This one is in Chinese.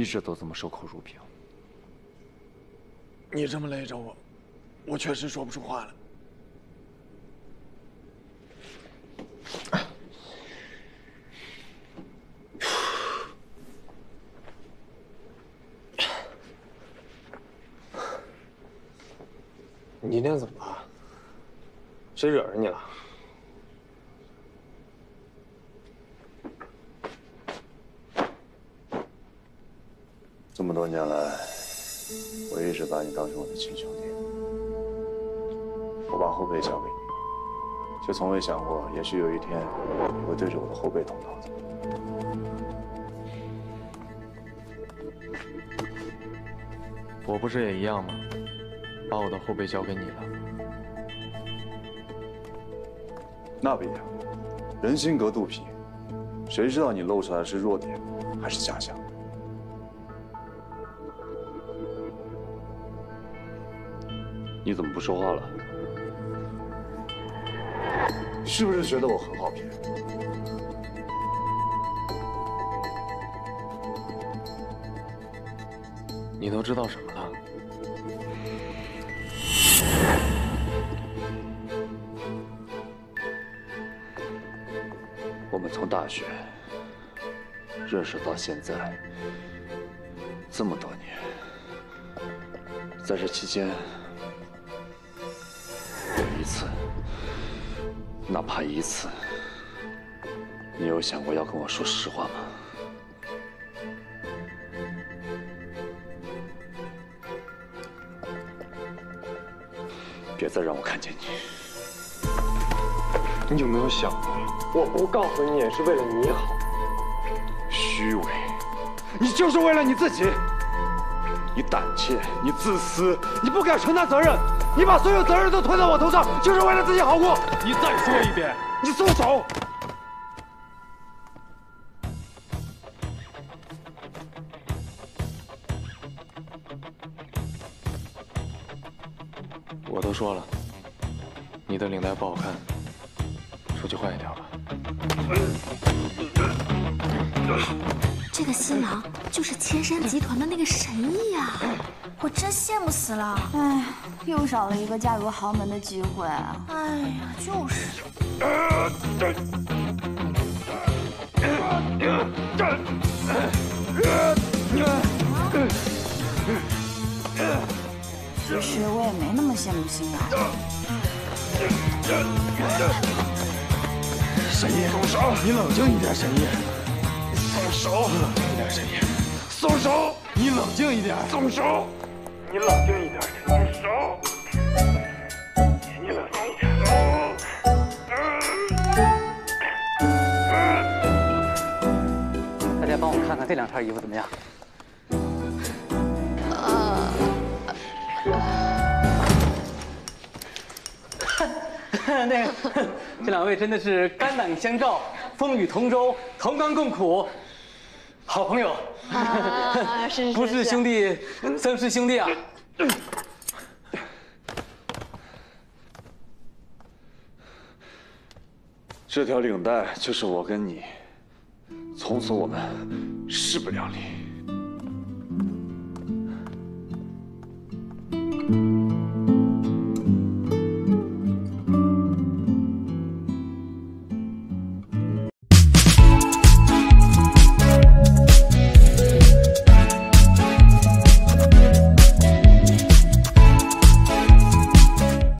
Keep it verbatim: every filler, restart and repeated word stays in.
直都这么守口如瓶。 你这么勒着我，我确实说不出话来。 你今天怎么了？谁惹着你了？ 这么多年来，我一直把你当成我的亲兄弟。我把后背交给你，却从未想过，也许有一天你会对着我的后背动刀子。 我不是也一样吗？把我的后背交给你了。 那不一样，人心隔肚皮，谁知道你露出来的是弱点，还是假象？你怎么不说话了？是不是觉得我很好骗？ 你都知道什么了？ 我们从大学认识到现在这么多年，在这期间，有一次，哪怕一次，你有想过要跟我说实话吗？别再让我看见你。 你有没有想过，我不告诉你也是为了你好？ 虚伪，你就是为了你自己。你胆怯，你自私，你不敢承担责任，你把所有责任都推到我头上，就是为了自己好过。 你再说一遍， 你松手！ 我都说了，你的领带不好看，出去换一条吧。 这个新郎就是千山集团的那个神医呀，我真羡慕死了。 哎，又少了一个嫁入豪门的机会。 哎呀，就是。 其实我也没那么羡慕新郎。 神医，松手！你冷静一点，神医。松手！冷静一点，神医。松手！你冷静一点。松手！你冷静一点，神医。手！你冷静一点。 大家帮我看看这两套衣服怎么样？那个，这两位真的是肝胆相照，风雨同舟，同甘共苦，好朋友。 啊，是是是， 不是兄弟，曾是兄弟啊。 这条领带就是我跟你，从此我们势不两立。